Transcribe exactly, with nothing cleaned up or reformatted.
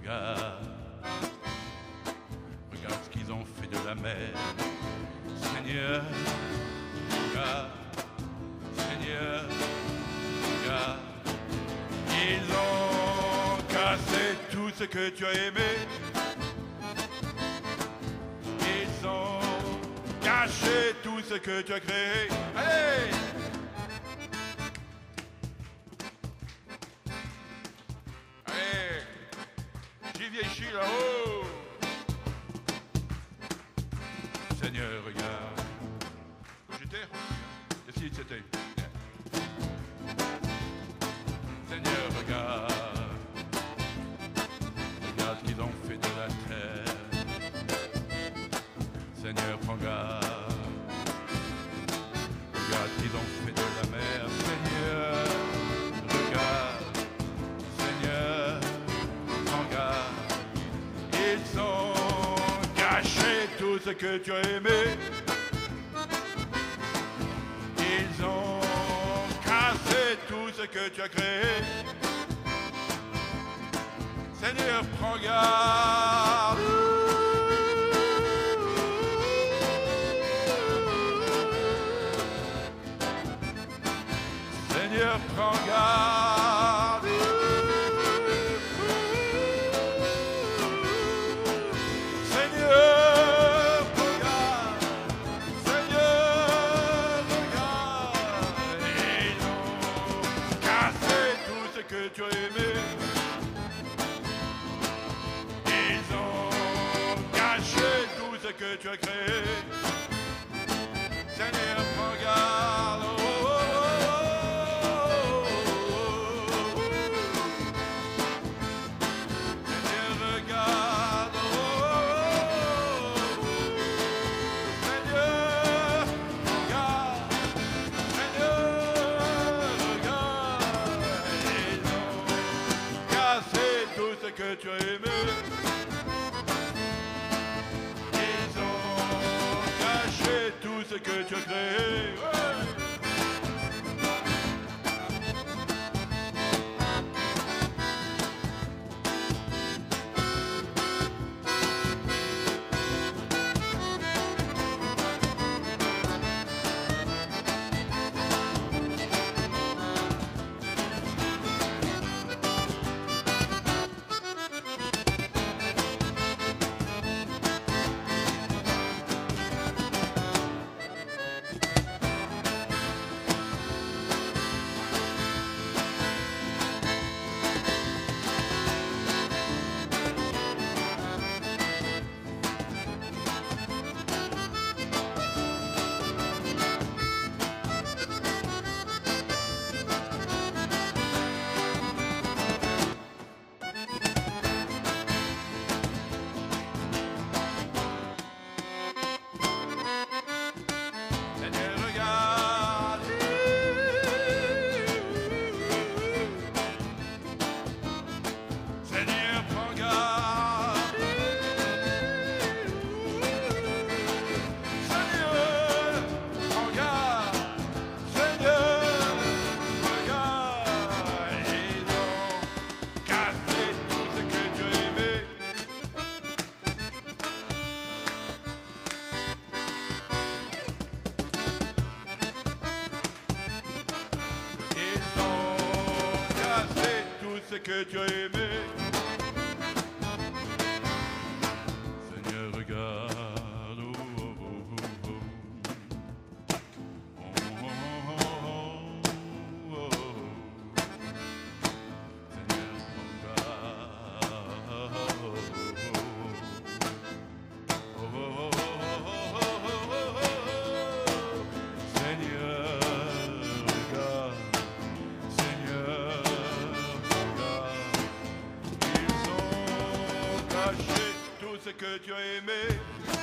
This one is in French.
regarde, regarde ce qu'ils ont fait de la mer. Seigneur, regarde, Seigneur, regarde. Ils ont cassé tout ce que tu as aimé. Ils ont caché tout ce que tu as créé. Allez! Allez! J'y viens là-haut! Seigneur, regarde. Où j'étais? Ici, c'était. Seigneur, regarde. Regarde ce qu'ils ont fait de la terre. Seigneur, prends garde. Regarde ce qu'ils ont fait de la mer. Seigneur, regarde. Seigneur, prends garde. Ils ont caché tout ce que tu as aimé. Ils ont cassé tout ce que tu as créé. Seigneur, prends garde. Seigneur, prends garde. Seigneur, regarde. Seigneur, regarde. Ils ont cassé tout ce que tu as aimé. Ils ont caché tout ce que tu as créé. Seigneur, prends garde. Oh, oh, oh, oh. Seigneur, regarde. Oh, oh, oh. Seigneur, regarde. Seigneur, regarde. Ils ont cassé tout ce que tu as aimé. Ils ont caché tout ce que tu as créé. Ouais. Ce que tu as aimé. Seigneur, regarde. Oh, oh, oh, oh. Oh, oh, oh, oh. Seigneur, regarde. Oh, oh, oh, oh. Seigneur, regarde. Seigneur, caché tout ce que tu as aimé.